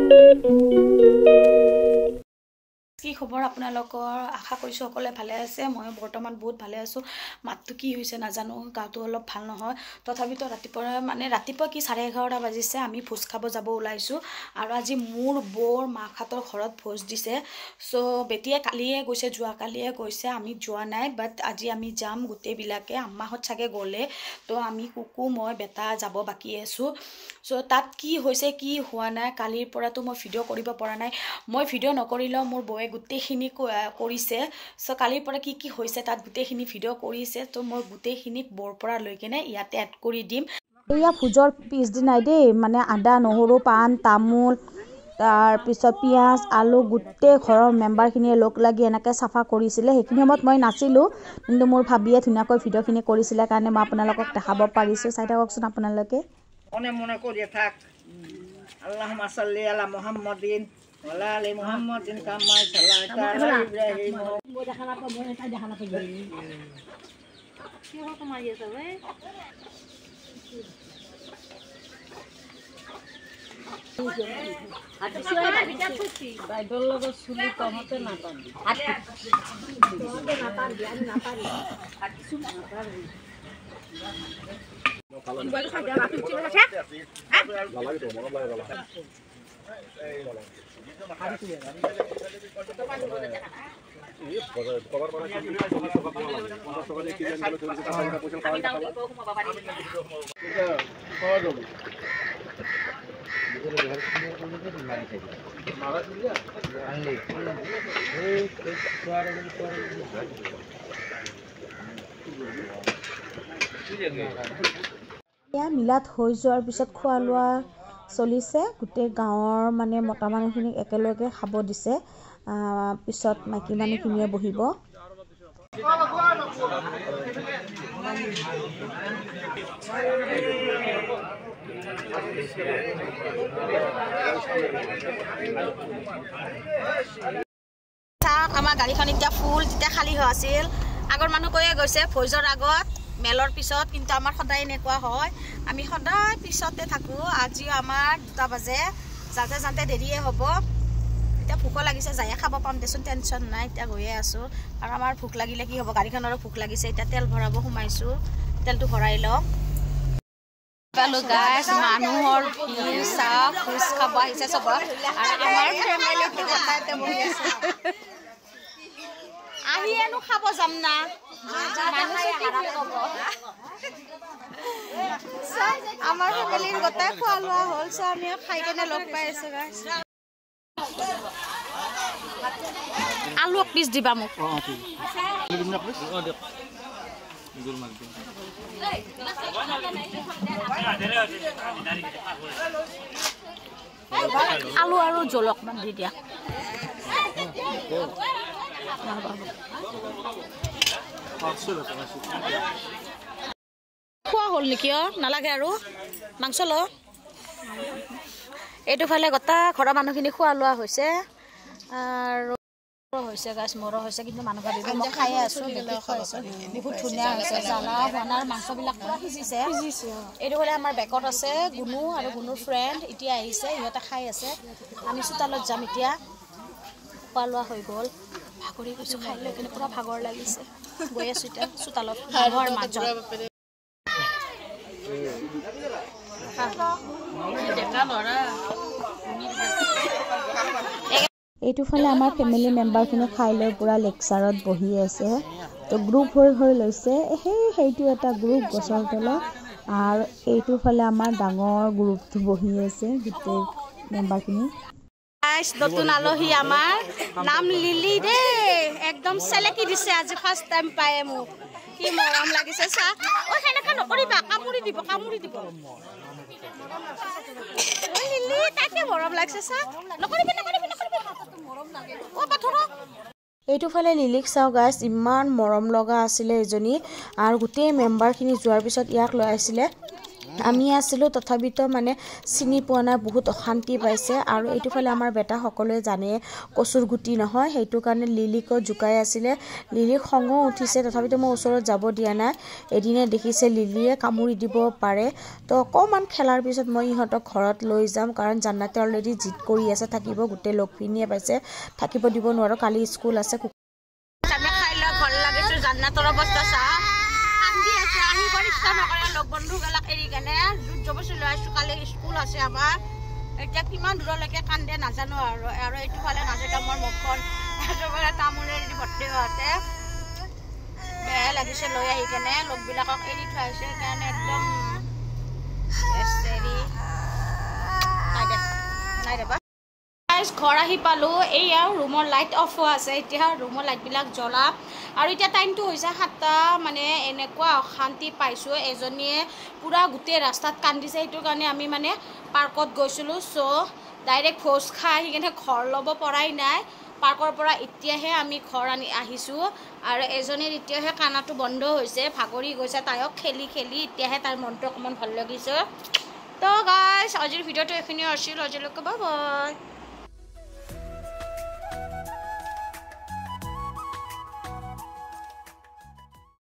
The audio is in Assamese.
কি খবৰ আপোনালোকৰ আশা কৰিছো সকলে ভালে আছে মই বৰ্তমান বহুত ভালে আছো মাতটো কি হৈছে নাজানো গাটো অলপ ভাল নহয় তথাপিতো ৰাতিপুৱা কি 11:30 বাজিছে আমি ভোজ খাব যাব ওলাইছো আৰু আজি মোৰ বৰ মাখাতৰ ঘৰত ভোজ দিছে সো বেটিয়ে কালিয়ে গৈছে যোৱা কালিয়ে গৈছে আমি যোৱা নাই বাট আজি আমি যাম গুটে বিলাকে আম্মাহত ছাগে গলে তো আমি কুকু মই বেটা যাব বাকি আছো সো তাত কি হৈছে কি হোৱা নাই কালিৰ পৰাটো মই ভিডিও কৰিব পৰা নাই মই ভিডিও নকৰিলেও মোৰ বয়ে গুটেখিনি কৰিছে সো কালিৰ পৰা কি কি হৈছে তাত গুটেখিনি ভিডিও কৰিছে তো মই গুটেখিনি বৰ পৰা লৈ কেনে ইয়াতে এড কৰি দিম এয়া ভোজৰ পিছদিনাই দেই মানে আদা নহৰু পান তামোল তাৰ পিছত পিয়াজ আলু গুটে ঘৰৰ মেম্বাৰখিনিয়ে লগ লাগি এনেকৈ চাফা কৰিছিলে সেইখিনি সময়ত মই নাছিলোঁ কিন্তু মোৰ ভাবিয়ে ধুনীয়াকৈ ভিডিঅ'খিনি কৰিছিলে কাৰণে মই আপোনালোকক দেখাব পাৰিছোঁ চাই থাককচোন আপোনালোকে মনে মনে কৰি থাক আল্লাহুম্মা সাল্লি আলা মুহাম্মাদিন ওয়ালা আলি মুহাম্মাদিন কামা সাল্লাতা আলা ইব্রাহিম মই দেখা না পাবো এটা দেখা না পাবো কি হল তোমার ইয়েছে ভাই বাইবেল লগত চুলি কমতে না পাবি তোমাকে না পারবি আমি না পারি কিছু না পারবি মোবাইল খাইয়া রাখি ছিল আছে হ্যাঁ লাগে তো মন লাগে গলা এই গলা হাড়ি তুলে এই কভার করা কি সকালে কি জানলো তো টাকা পয়সা পাওয়া যাবে খাওয়া যাবে মারা দিলা আনলে এই সোয়ারে এয়া মিলাত হৈ যোৱাৰ পিছত খোৱা লোৱা চলিছে গোটেই গাঁৱৰ মানে মতা মানুহখিনিক একেলগে খাব দিছে পিছত মাইকী মানুহখিনিয়ে বহিব আমাৰ গাড়ীখন এতিয়া ফুল যেতিয়া খালী হৈ আছিল আগৰ মানুহ কৈয়ে গৈছে ভোজৰ আগত মেলৰ পিছত কিন্তু আমাৰ সদায় এনেকুৱা হয় আমি সদায় পিছতে থাকো আজি আমাৰ 2টা বাজে যাতে যাতে দেৰিয়ে হ'ব এতিয়া ভোক লাগিছে যায়ে খাব পাম দেচোন টেনচন নাই এতিয়া গৈয়ে আছো আৰু আমাৰ ভোক লাগিলে কি হ'ব গাড়ীখনৰো ভোক লাগিছে এতিয়া তেল ভৰাব সোমাইছো তেলটো ভৰাই লওঁ পালো গাইস মানুহৰ ভিৰ চাহ ভোজ খাব আহিছে সব আৰু আমাৰ ফেমিলিটো কথাতে বহি আছে আহি এনো খাব যাম না আমাৰ ফেমিলিৰ গোটাই খোৱা লোৱা হ'ল সো আমি খাই কেনে লগ পাই আছো গাইস আলু এক পিস দিবা মোক আলু আৰু জলক মান দি দিয়া খোৱা হ'ল নেকি নালাগে আৰু মাংস ল এইটো ফালে গোটা ঘৰৰ মানুহখিনি খোৱা লোৱা হৈছে আৰু হৈছে গাছ মৰো হৈছে কিন্তু মানুহ ভাবিব মই খাই আছো বেলেগ খাই আছো বহুত ধুনীয়া হৈছে জ্বালা হোৱাৰ মাংসবিলাক পুৰা সিজিছে এইটো ফালে আমাৰ বেকত আছে গুনু আৰু গুনুৰ ফ্ৰেণ্ড এতিয়া আহিছে ইহঁতে খাই আছে আমি চোতালত যাম এতিয়া খোৱা লোৱা হৈ গ'ল ভাগৰি গৈছো খাই লৈ কিনে পুৰা ভাগৰ লাগিছে গৈ আছো এতিয়া চোতালত ঘৰ মাজত এইটো ফালে আমাৰ ফেমিলি মেম্বাৰখিনি খাই লৈ পুৰা লেকচাৰত বহি আছে তো গ্ৰুপ হৈ লৈছে সেইটো এটা গ্ৰুপ গছৰ তলত আৰু এইটো ফালে আমাৰ ডাঙৰ গ্ৰুপটো বহি আছে গোটেই মেম্বাৰখিনি গাইস নতুন আলহী আমাৰ নাম লিলি দে একদম সেলেকি দিছে আজি ফার্স্ট টাইম পায়ে মোক কি মৰম লাগিছে চা ও হেনেকা নকৰিবা কামুৰি দিব ও লিলি তাকে মৰম লাগিছে চা নকৰিবা মৰম লাগে ও পাথৰ এইটো ফালে লিলিক চাও গাইস ইমান মৰম লগা আছিলে এজনী আৰু গোটেই মেম্বাৰখিনি যোৱাৰ পিছত ইয়াক লৈ আছিলে আমি আছিলোঁ তথাপিতো মানে চিনি পোৱা নাই, বহুত অশান্তি পাইছে। আৰু এইটোফালে আমাৰ বেটা সকলোৱে জানে কচুৰ গুটি নহয়, সেইটো কাৰণে লিলিকো জোকাই আছিলে। লিলিৰ খঙো উঠিছে, তথাপিতো মই ওচৰত যাব দিয়া নাই। এদিনে দেখিছে লিলিয়ে কামুৰি দিব পাৰে, তো অকণমান খেলাৰ পিছত মই ইহঁতক ঘৰত লৈ যাম, কাৰণ জান্নাতে অলৰেডি জিদ কৰি আছে থাকিব, গোটেই লগখিনিয়ে পাইছে, থাকিব দিব নোৱাৰোঁ, কালি স্কুল আছে। আমি খাই লৈ ঘৰ লাগিছোঁ, জান্নাতৰ অৱস্থা চাহ কান্দি আছে, আহিব ইচ্ছা নকৰে লগ বন্ধুবিলাক এৰি কেনে। জোৰ জবৰদস্তি লৈ আছোঁ, কালি স্কুল আছে আমাৰ। এতিয়া কিমান দূৰলৈকে কান্দে নাজানো আৰু এইটোফালে নাজানো মোৰ মুখখন একেবাৰে তামোলেৰে ভৰ্তি হোৱাতে বেয়া লাগিছে লৈ আহি কেনে। লগবিলাকক এৰি থৈ আহিছে, সেইকাৰণে একদম নাই ৰ'বা। ঘৰ আহি পালোঁ, এইয়া ৰুমৰ লাইট অফ হোৱা আছে, এতিয়া ৰুমৰ লাইটবিলাক জ্বলাম। আৰু এতিয়া টাইমটো হৈছে 7টা, মানে এনেকুৱা অশান্তি পাইছোঁ। এজনীয়ে পূৰা গোটেই ৰাস্তাত কান্দিছে, সেইটো কাৰণে আমি মানে পাৰ্কত গৈছিলোঁ। চ' ডাইৰেক্ট ভোজ খাই আহি কিনে ঘৰ ল'ব পৰাই নাই। পাৰ্কৰ পৰা এতিয়াহে আমি ঘৰ আহিছোঁ। আৰু এজনীৰ এতিয়াহে কানাটো বন্ধ হৈছে, ভাগৰি গৈছে, তাইক খেলি খেলি এতিয়াহে তাইৰ মনটো অকণমান ভাল লাগিছে। তো গাইজ আজিৰ ভিডিঅ'টো এইখিনি আছিল, আজিলৈকে বাই বাই।